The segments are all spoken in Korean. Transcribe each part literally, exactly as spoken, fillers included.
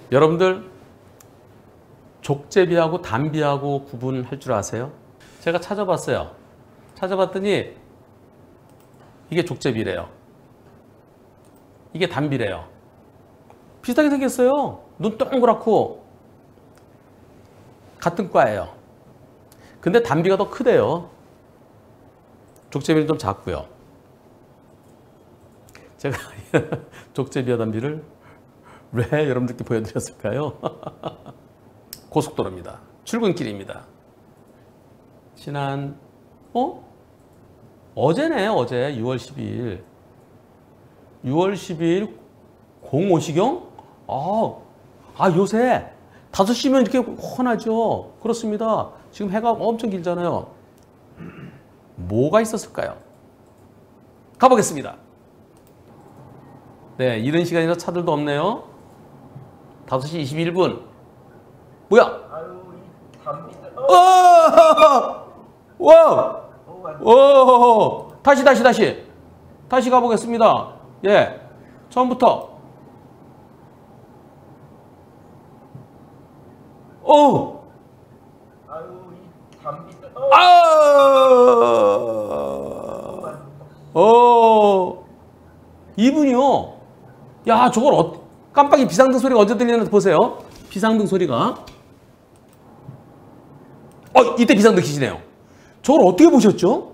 여러분들 족제비하고 단비하고 구분할 줄 아세요? 제가 찾아봤어요. 찾아봤더니 이게 족제비래요. 이게 단비래요. 비슷하게 생겼어요. 눈 동그랗고 같은 과예요. 근데 단비가 더 크대요. 족제비는 좀 작고요. 제가 족제비와 단비를 왜 여러분들께 보여드렸을까요? 고속도로입니다. 출근길입니다. 지난 어? 어제네. 어제 유월 십이일 유월 십이일 공오 시경? 아, 아 요새 다섯 시면 이렇게 훤하죠. 그렇습니다. 지금 해가 엄청 길잖아요. 뭐가 있었을까요? 가보겠습니다. 네, 이른 시간이라 차들도 없네요. 다섯 시 이십일 분. 뭐야? 아유, 이 담비들. 와! 와! 오! 다시, 다시, 다시. 다시 가보겠습니다. 예. 처음부터. 오! 아유, 이 담비들. 아! 어! 이분이요. 야, 저걸 어, 깜빡이 비상등 소리가 언제 들리는지 보세요. 비상등 소리가. 어, 이때 비상등 켜지네요. 저걸 어떻게 보셨죠?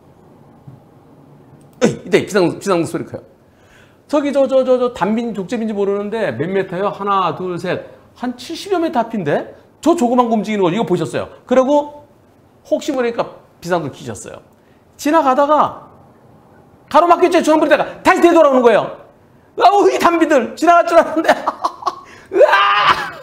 에이, 이때 비상, 비상등 소리 켜요. 저기, 저, 저, 저, 저, 단빈, 족제비인지 모르는데 몇 메타요? 하나, 둘, 셋. 한 칠십여 메타 앞인데? 저 조그만 거 움직이는 거 이거 보셨어요. 그리고 혹시 모르니까 비상등 켜셨어요. 지나가다가 가로막혔죠. 주황불에다가 다시 되돌아오는 거예요. 아우, 이 단비들 지나갈 줄 알았는데. 으아!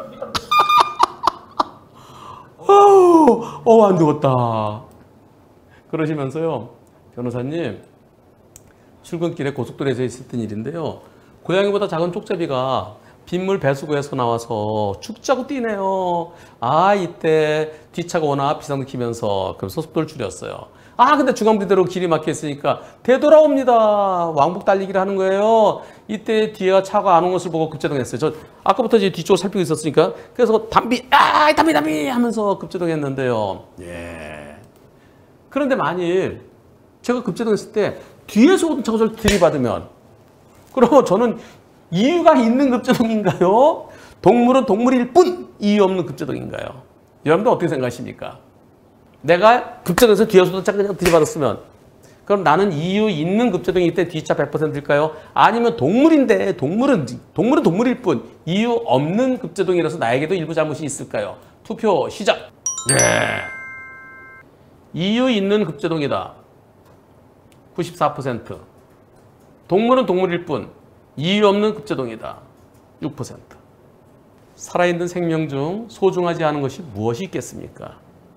어, 안 되겠다. 그러시면서요, 변호사님, 출근길에 고속도로에서 있었던 일인데요. 고양이보다 작은 쪽제비가 빗물 배수구에서 나와서 축자고 뛰네요. 아, 이때 뒷차가 오나 비상등 키면서 그래서 속도를 줄였어요. 아, 근데 중앙부대로 길이 막혀 있으니까 되돌아옵니다. 왕복 달리기를 하는 거예요. 이때 뒤에 차가 안 온 것을 보고 급제동했어요. 저 아까부터 이제 뒤쪽을 살피고 있었으니까. 그래서 담비, 아, 담비, 담비 하면서 급제동했는데요. 예. 그런데 만일 제가 급제동했을 때 뒤에서 오던 차가 저를 들이받으면, 그럼 저는 이유가 있는 급제동인가요? 동물은 동물일 뿐 이유 없는 급제동인가요? 여러분들 어떻게 생각하십니까? 내가 급제동에서 뒤에서도 차 그냥 들이받았으면, 그럼 나는 이유 있는 급제동이기 때문에 뒤차 백 퍼센트일까요? 아니면 동물인데 동물은 동물은 동물일 뿐 이유 없는 급제동이라서 나에게도 일부 잘못이 있을까요? 투표 시작. 예. 이유 있는 급제동이다. 구십사 퍼센트. 동물은 동물일 뿐 이유 없는 급제동이다. 육 퍼센트. 살아있는 생명 중 소중하지 않은 것이 무엇이 있겠습니까?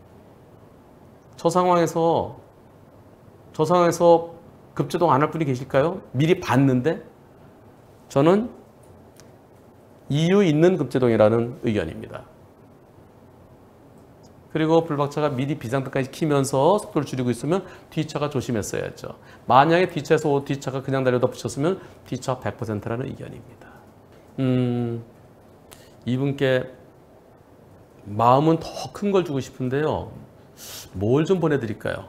저 상황에서 저 상황에서 급제동 안 할 분이 계실까요? 미리 봤는데? 저는 이유 있는 급제동이라는 의견입니다. 그리고 불박차가 미리 비상등까지 켜면서 속도를 줄이고 있으면 뒤차가 조심했어야죠. 만약에 뒤차에서 뒤차가 그냥 달려다 붙였으면 뒤차 백 퍼센트라는 의견입니다. 음, 이분께 마음은 더 큰 걸 주고 싶은데요. 뭘 좀 보내드릴까요?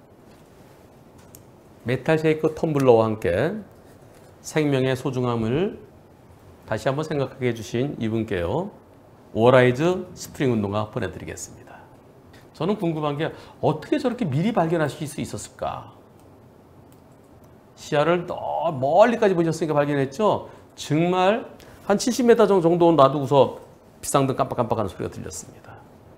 메탈 쉐이크 텀블러와 함께 생명의 소중함을 다시 한번 생각하게 해주신 이분께요. 워라이즈 스프링 운동화 보내드리겠습니다. 저는 궁금한 게 어떻게 저렇게 미리 발견하실 수 있었을까? 시야를 더 멀리까지 보셨으니까 발견했죠? 정말 한 칠십 미터 정도 놔두고서 비상등 깜빡깜빡하는 소리가 들렸습니다.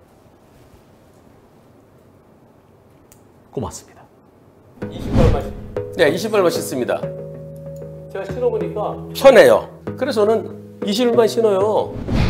고맙습니다. 이십 얼마씩? 네, 이십 얼마씩 씁니다. 제가 신어보니까 편해요. 그래서 저는 이십 얼마 신어요.